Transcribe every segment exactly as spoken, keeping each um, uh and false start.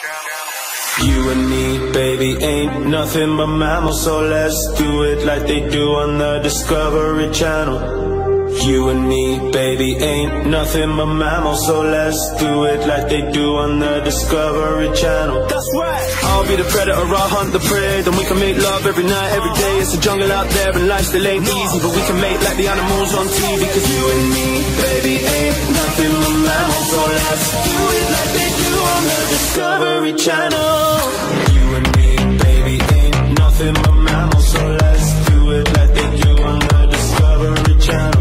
You and me, baby, ain't nothing but mammals, so let's do it like they do on the Discovery Channel. You and me, baby, ain't nothing but mammals, so let's do it like they do on the Discovery Channel. That's right. I'll be the predator, I'll hunt the prey, then we can make love every night, every day. It's a jungle out there and life still ain't easy, but we can make like the animals on T V. Cause you and me, baby, ain't nothing but mammals, so let's do it like they do on the Discovery Channel. You and me, baby, ain't nothing but mammals, so let's do it like they do on the Discovery Channel.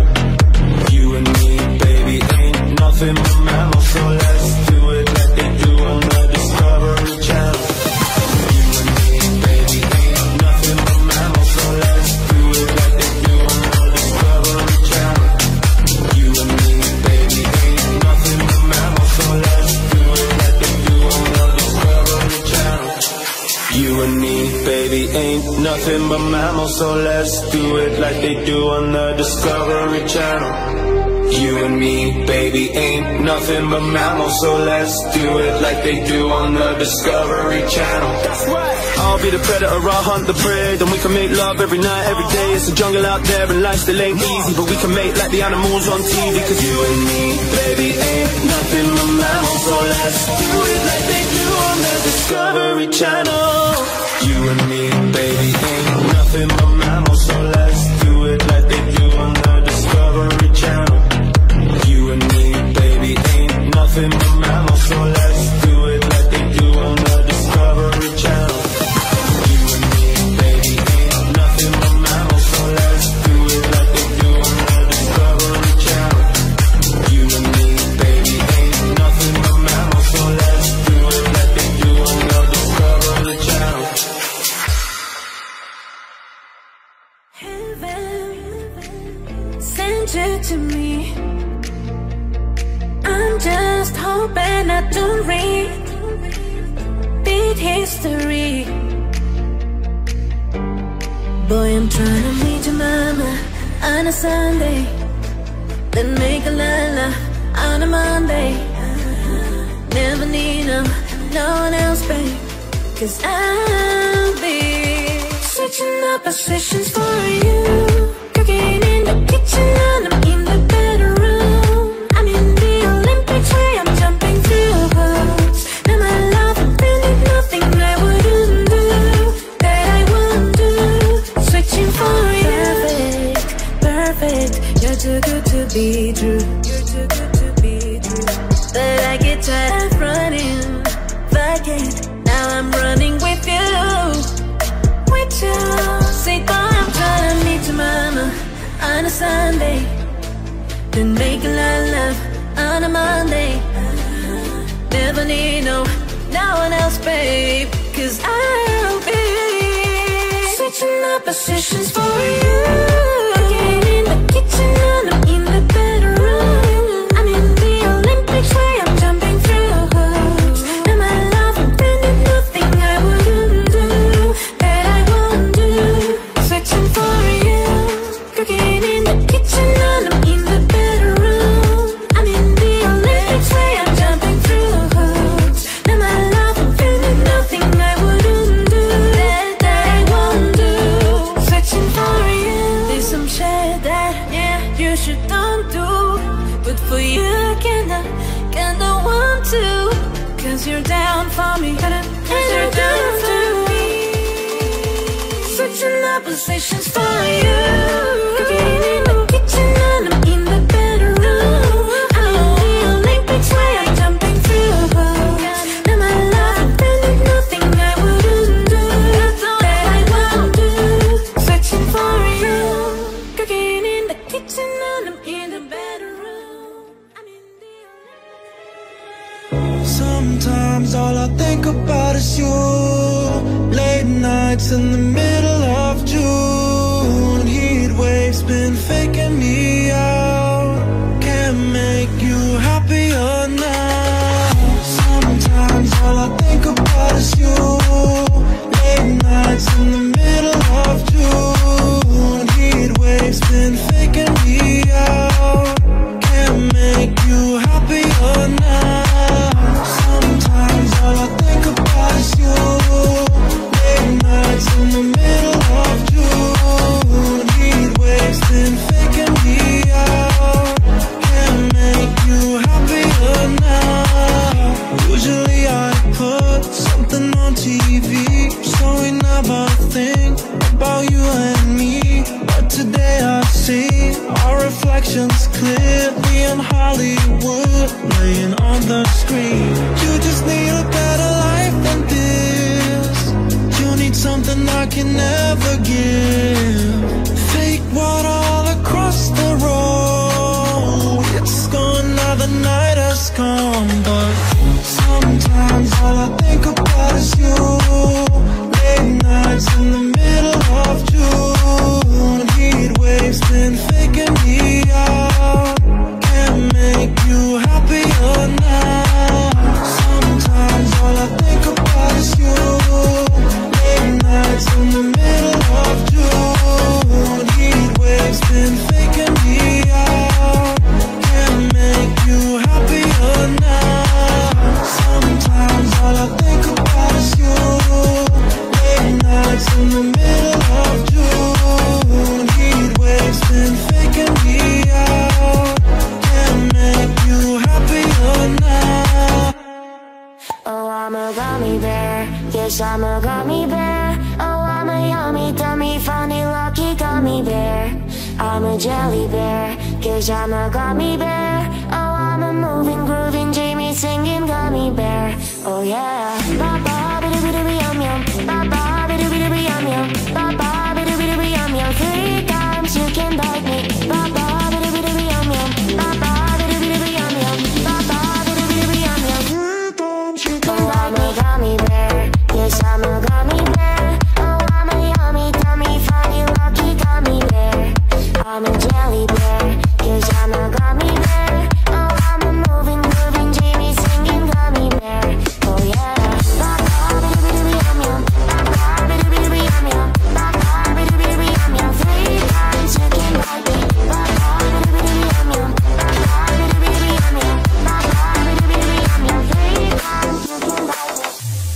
You and me, baby, ain't nothing but mammals, so let's do it like they do on the Discovery Channel. You and me, baby, ain't nothing but mammals, so let's do it like they do on the Discovery Channel. You and me, baby, ain't nothing but mammals, so let's do it like they do on the Discovery Channel. You and me, baby, ain't nothing but mammals, so let's do it like they do on the Discovery Channel. You and me, baby, ain't nothing but mammals, so let's do it like they do on the Discovery Channel. That's right. I'll be the predator, I'll hunt the prey, then we can make love every night, every day. It's a jungle out there and life still ain't easy, but we can make like the animals on T V. Cause you and me, baby, ain't nothing but mammals, so let's do it like they do on the Discovery Channel. You and me, baby, ain't nothing but mammals, so let's do it like they do on the Discovery Channel. You and me, baby, ain't nothing but mammals, so let's do it like they do on the Discovery Channel. You and me, baby, ain't nothing but mammals, so let's do it like they do on the Discovery Channel. You and me, baby, ain't nothing but mammals, so let's do it like they do on the Discovery Channel. Heaven sent you to me. I'm just hoping I don't read beat history. Boy, I'm trying to meet your mama on a Sunday, then make a la-la on a Monday. Never need no, no one else, babe, cause I'll be switching up positions for you. Cooking in the kitchen and I'm in the bedroom. I'm in the Olympics where I'm jumping through hoops. Now my love, I'm feeling nothing I wouldn't do, that I wouldn't do. Switching for you. Perfect, perfect. You're too good to be true. You're too good to be true. But I get tired of running. Fuck it, now I'm running with you. With you. Say, boy, I'm trying to meet your mama on a Sunday, then make a lot of love on a Monday. Never need no, no one else, babe, cause I'll be switching up positions for you. Cooking in the kitchen and I'm in the bedroom. I'm in the Olympics where I'm jumping through hoops. Now my love, I'm feeling nothing I wouldn't do, that I won't do. Switching for you. Cooking in the kitchen and I'm in the bedroom. I'm in the Olympics where I'm jumping through hoops. Now my love, I'm feeling nothing I wouldn't do, that, that I won't do. Switching for you. There's some shit that, yeah, you should don't do, but for you I kinda, kinda want to. Cause you're down for me, cause you're down for me. Switching up positions for you. Cooking in the kitchen and I'm in the bedroom. I'm in the Olympics where I'm jumping through hoops. Now my love, I'm feeling nothing I wouldn't do, that I won't do. Switching for you. Cooking in the kitchen and I'm in the bedroom. I'm in the Olympics. Sometimes all I think about is you. Late nights in the middle of June. Heat waves been faking me out. Can't make you happier now. Sometimes all I think about is you. Late nights in the middle of June. Heat waves been faking me out. Can't make you happier now. Sometimes all I think about something I can never give. Fake water all across the road. It's gone now, the night has come. But sometimes all I think about is you. Late nights in the middle of June. Heat waves been faking me out. Can't make you happier now. Sometimes all I think about is you. Late nights in the middle of June. Heat waves been faking me out. Can't make you happier now. Sometimes all I think about is you. Late nights in the middle of June. Heat waves been faking me out. Can't make you happier now. Oh, I'm a gummy bear. Yes, I'm a gummy bear. Oh, I'm a yummy, dummy, funny, lucky gummy bear. I'm a jelly bear. Cause I'm a gummy bear. Oh, I'm a moving, grooving, dreamy, singing gummy bear. Oh, yeah. Ba-ba, bidi-bidi-bidi, yum, yum. Ba-ba, bidi-bidi-bidi, yum, yum. Ba-ba, bidi-bidi-bidi, yum, yum. Three times you can bite me. Ba-ba, bidi-bidi-bidi, yum, yum. Ba-ba, bidi-bidi-bidi, yum, yum. Ba-ba, bidi-bidi-bidi, yum, yum. Three times you can bite me. I'm a gummy bear. Yes, I'm a gummy bear. Oh, I'm a yummy, dummy, funny, lucky gummy bear. I'm a jelly bear. Cause I'm a gummy bear. Oh, I'm a moving, grooving, dreamy, singing gummy bear. Oh, yeah. Ba-ba, bidi-bidi-bidi, yum, yum. Ba-ba, bidi-bidi-bidi, yum, yum. Ba-ba, bidi-bidi-bidi, yum, yum. Three times you can bite me. Ba-ba, bidi-bidi-bidi, yum, yum. Ba-ba, bidi-bidi-bidi, yum, yum. Ba-ba, bidi-bidi-bidi, yum, yum. Three times you can bite me.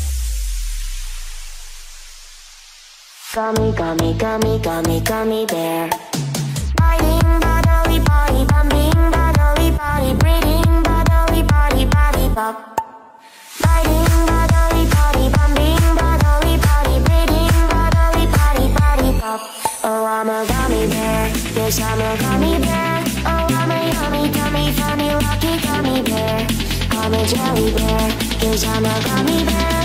Gummy, gummy, gummy, gummy, gummy bear. Biting, bodily, body, bumping, bodily, body, breathing, bodily, body, body, pop. Biting, bodily, body, bumping, bodily, body, breathing, bodily, body, body, pop. Oh, I'm a gummy bear. Yes, I'm a gummy bear. Oh, I'm a yummy, gummy, funny, lucky gummy bear. I'm a jelly bear. Yes, I'm a gummy bear.